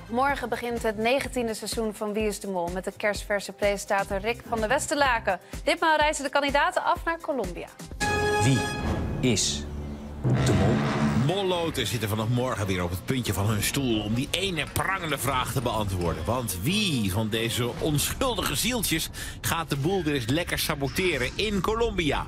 Morgen begint het 19e seizoen van Wie is de Mol... met de kerstverse presentator Rick van der Westerlaken. Ditmaal reizen de kandidaten af naar Colombia. Wie is de Mol? Molloten zitten vanaf morgen weer op het puntje van hun stoel... om die ene prangende vraag te beantwoorden. Want wie van deze onschuldige zieltjes gaat de boel weer eens lekker saboteren in Colombia?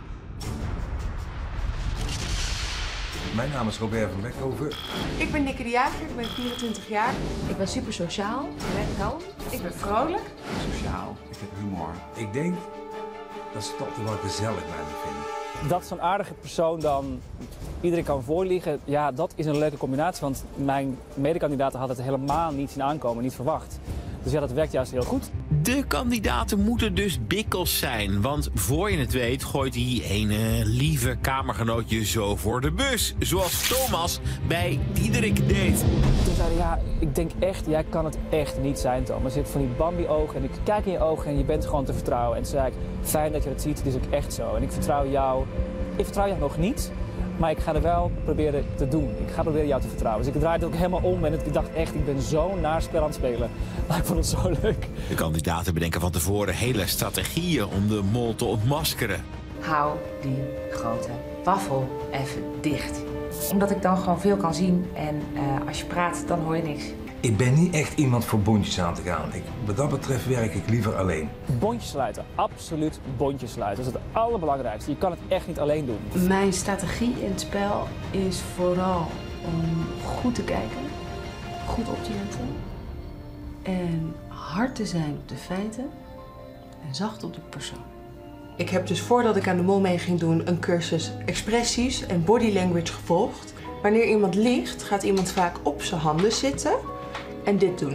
Mijn naam is Robert van Beckhoven. Ik ben Nikke de Jager, ik ben 24 jaar. Ik ben super sociaal. Ik ben kalm. Ik ben vrolijk. Sociaal. Ik heb humor. Ik denk dat ze toch wel gezellig bij me vinden. Dat zo'n aardige persoon dan iedereen kan voorliegen, ja, dat is een leuke combinatie. Want mijn medekandidaten hadden het helemaal niet zien aankomen, niet verwacht. Dus ja, dat werkt juist heel goed. De kandidaten moeten dus bikkels zijn. Want voor je het weet gooit die ene lieve kamergenootje zo voor de bus. Zoals Thomas bij Diederik deed. Toen zeiden ja, ik denk echt, jij kan het echt niet zijn, Thomas. Je hebt van die Bambi-ogen en ik kijk in je ogen en je bent gewoon te vertrouwen. En toen zei ik, fijn dat je het ziet, het is ook echt zo. En ik vertrouw jou nog niet. Maar ik ga er wel proberen te doen. Ik ga proberen jou te vertrouwen. Dus ik draaide ook helemaal om en ik dacht echt, ik ben zo naar spel aan het spelen. Maar ik vond het zo leuk. De kandidaten bedenken van tevoren hele strategieën om de mol te ontmaskeren. Hou die grote waffel even dicht. Omdat ik dan gewoon veel kan zien en als je praat, dan hoor je niks. Ik ben niet echt iemand voor bondjes aan te gaan. Wat dat betreft werk ik liever alleen. Bondjes sluiten, absoluut bondjes sluiten. Dat is het allerbelangrijkste. Je kan het echt niet alleen doen. Mijn strategie in het spel is vooral om goed te kijken, goed op te letten en hard te zijn op de feiten en zacht op de persoon. Ik heb dus voordat ik aan de mol mee ging doen een cursus expressies en body language gevolgd. Wanneer iemand liegt, gaat iemand vaak op zijn handen zitten en dit doen.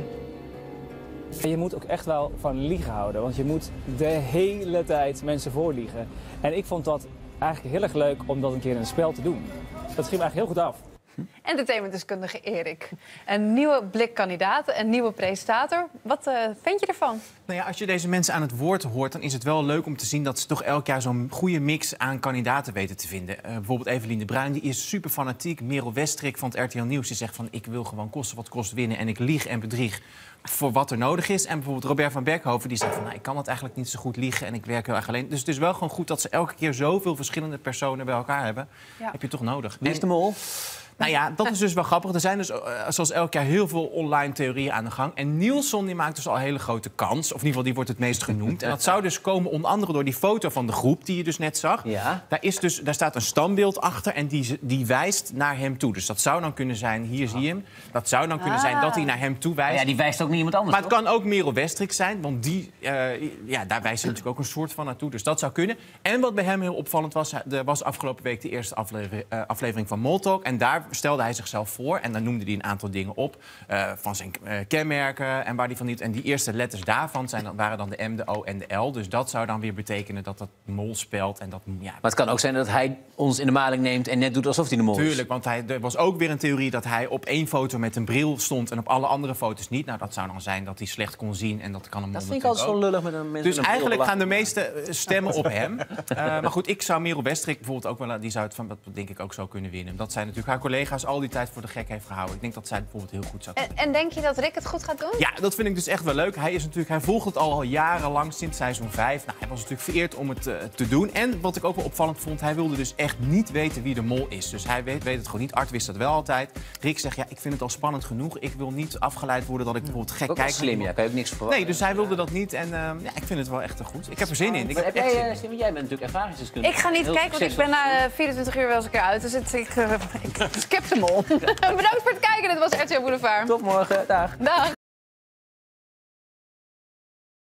En je moet ook echt wel van liegen houden, want je moet de hele tijd mensen voorliegen. En ik vond dat eigenlijk heel erg leuk om dat een keer in een spel te doen. Dat ging me eigenlijk heel goed af. Entertainmentdeskundige Erik. Een nieuwe blik kandidaat, een nieuwe presentator. Wat vind je ervan? Nou ja, als je deze mensen aan het woord hoort, dan is het wel leuk om te zien dat ze toch elk jaar zo'n goede mix aan kandidaten weten te vinden. Bijvoorbeeld Evelien de Bruin, die is super fanatiek. Merel Westrik van het RTL Nieuws, die zegt van ik wil gewoon kosten wat kost winnen en ik lieg en bedrieg voor wat er nodig is. En bijvoorbeeld Robert van Beckhoven, die zegt van nou, ik kan het eigenlijk niet zo goed liegen en ik werk heel erg alleen. Dus het is wel gewoon goed dat ze elke keer zoveel verschillende personen bij elkaar hebben. Ja. Heb je toch nodig. Wie is de Mol? Nou ja, dat is dus wel grappig. Er zijn dus zoals elk jaar heel veel online theorieën aan de gang. En Nielsen die maakt dus al een hele grote kans. Of in ieder geval, die wordt het meest genoemd. En dat zou dus komen onder andere door die foto van de groep die je dus net zag. Ja. Daar staat een standbeeld achter en die wijst naar hem toe. Dus dat zou dan kunnen zijn, hier zie je hem. Dat zou dan kunnen zijn dat hij naar hem toe wijst. Ja, die wijst ook niet iemand anders, maar het kan ook Merel Westrik zijn, want daar wijst hij natuurlijk ook een soort van naartoe. Dus dat zou kunnen. En wat bij hem heel opvallend was, er was afgelopen week de eerste aflevering van Moltalk. En daar stelde hij zichzelf voor en dan noemde hij een aantal dingen op van zijn kenmerken en waar hij van niet. En die eerste letters daarvan waren dan de M, de O en de L. Dus dat zou dan weer betekenen dat dat mol spelt. En dat, ja. Maar het kan ook zijn dat hij ons in de maling neemt en net doet alsof hij de mol is. Tuurlijk, want er was ook weer een theorie dat hij op één foto met een bril stond en op alle andere foto's niet. Nou, dat zou dan zijn dat hij slecht kon zien en dat kan een mol. Dat vind ik altijd zo lullig met een mens. Dus eigenlijk gaan de meeste stemmen op hem. Maar goed, ik zou Merel Westrik bijvoorbeeld ook wel, die zou het van, dat denk ik ook zo kunnen winnen. Dat zijn natuurlijk haar collega's al die tijd voor de gek heeft gehouden. Ik denk dat zij het bijvoorbeeld heel goed zou kunnen. En denk je dat Rick het goed gaat doen? Ja, dat vind ik dus echt wel leuk. Hij volgt het al jarenlang, sinds seizoen 5. Nou, hij was natuurlijk vereerd om het te doen. En wat ik ook wel opvallend vond, hij wilde dus echt niet weten wie de mol is. Dus hij weet het gewoon niet. Art wist dat wel altijd. Rick zegt, ja, ik vind het al spannend genoeg. Ik wil niet afgeleid worden dat ik bijvoorbeeld gek ook kijk. Slim, ja. Kan je ook niks verwachten. Nee, dus hij wilde dat niet. En ja, ik vind het wel echt goed. Ik heb er zin in. Jij bent natuurlijk ervaringsdeskundige. Ik ga niet kijken, want ik ben na 24 uur wel eens een keer uit. Dus ik skip de mol. Bedankt voor het kijken. Dit was RTL Boulevard. Tot morgen. Dag. Dag.